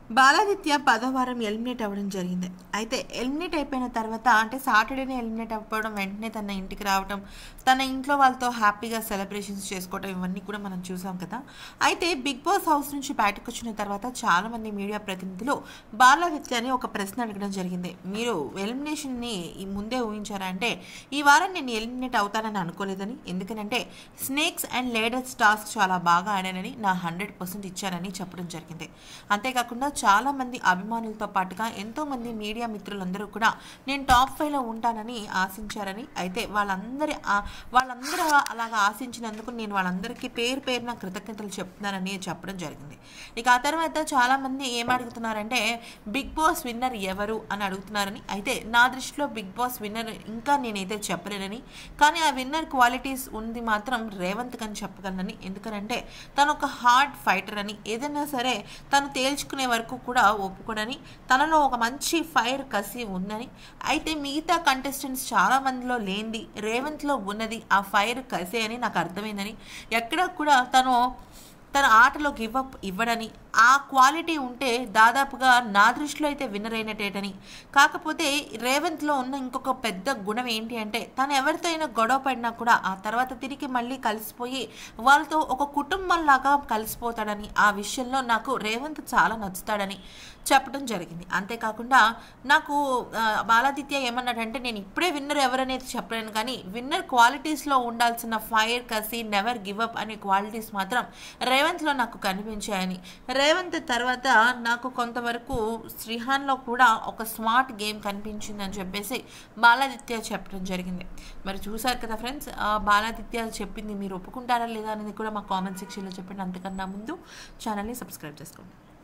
బాలాదిత్య 10వ వారం ఎలిమినేట్ అవ్వడం జరిగింది. అయితే ఎలిమినేట్ అయిపోయిన తర్వాత అంటే సాటర్డేనే ఎలిమినేట్ అవ్వడం, వెంటనే తన ఇంటికి రావడం, తన ఇంట్లో వాళ్ళతో హ్యాపీగా సెలబ్రేషన్స్ చేసుకోవడం ఇవన్నీ కూడా మనం చూసాం కదా. అయితే బిగ్ బాస్ హౌస్ నుంచి బయటకు వచ్చిన తర్వాత చాలామంది మీడియా ప్రతినిధులు బాలాదిత్యని ఒక ప్రశ్న అడగడం జరిగింది. మీరు ఎలిమినేషన్ని ముందే ఊహించారా అంటే, ఈ వారం నేను ఎలిమినేట్ అవుతానని అనుకోలేదని, ఎందుకనంటే స్నేక్స్ అండ్ లేడర్స్ టాస్క్ చాలా బాగా ఆడానని, నా 100% ఇచ్చానని చెప్పడం జరిగింది. అంతేకాకుండా చాలామంది అభిమానులతో పాటుగా ఎంతోమంది మీడియా మిత్రులందరూ కూడా నేను టాప్ 5లో ఉంటానని ఆశించారని, అయితే వాళ్ళందరూ అలాగా ఆశించినందుకు నేను వాళ్ళందరికీ పేరున కృతజ్ఞతలు చెప్తున్నానని చెప్పడం జరిగింది. ఇక ఆ తర్వాత చాలామంది ఏమడుగుతున్నారంటే బిగ్ బాస్ విన్నర్ ఎవరు అని అడుగుతున్నారని. అయితే నా దృష్టిలో బిగ్ బాస్ విన్నర్ ఇంకా నేనైతే చెప్పలేనని, కానీ ఆ విన్నర్ క్వాలిటీస్ ఉంది మాత్రం రేవంత్ అని చెప్పగలనని. ఎందుకనంటే తను ఒక హార్డ్ ఫైటర్ అని, ఏదైనా సరే తను తేల్చుకునే వరకు కూడా ఒప్పుకోడని, తనలో ఒక మంచి ఫైర్ కసి ఉందని. అయితే మిగతా కంటెస్టెంట్స్ చాలా మందిలో లేనిది రేవంత్లో ఉన్నది ఆ ఫైర్ కసి అని నాకు అర్థమైందని, ఎక్కడ కూడా తన ఆటలో గివప్ ఇవ్వడని, ఆ క్వాలిటీ ఉంటే దాదాపుగా నా దృష్టిలో అయితే విన్నర్ అయినట్టేటని. కాకపోతే రేవంత్లో ఉన్న ఇంకొక పెద్ద గుణం ఏంటి అంటే, తను ఎవరితో అయినా గొడవ పడినా కూడా ఆ తర్వాత తిరిగి మళ్ళీ కలిసిపోయి వాళ్ళతో ఒక కుటుంబంలాగా కలిసిపోతాడని, ఆ విషయంలో నాకు రేవంత్ చాలా నచ్చుతాడని చెప్పడం జరిగింది. అంతేకాకుండా నాకు బాలాదిత్య ఏమన్నాడంటే, నేను ఇప్పుడే విన్నర్ ఎవరనేది చెప్పలేను, కానీ విన్నర్ క్వాలిటీస్లో ఉండాల్సిన ఫైర్ కసి నెవర్ గివప్ అనే క్వాలిటీస్ మాత్రం రేవంత్లో నాకు కనిపించాయని. రేవంత్ తర్వాత నాకు కొంతవరకు శ్రీహాన్లో కూడా ఒక స్మార్ట్ గేమ్ కనిపించిందని చెప్పేసి బాలాదిత్య చెప్పడం జరిగింది. మరి చూసారు కదా ఫ్రెండ్స్, బాలాదిత్య చెప్పింది మీరు ఒప్పుకుంటారా లేదా అనేది కూడా మా కామెంట్ సెక్షన్లో చెప్పండి. అంతకన్నా ముందు ఛానల్ని సబ్స్క్రైబ్ చేసుకోండి.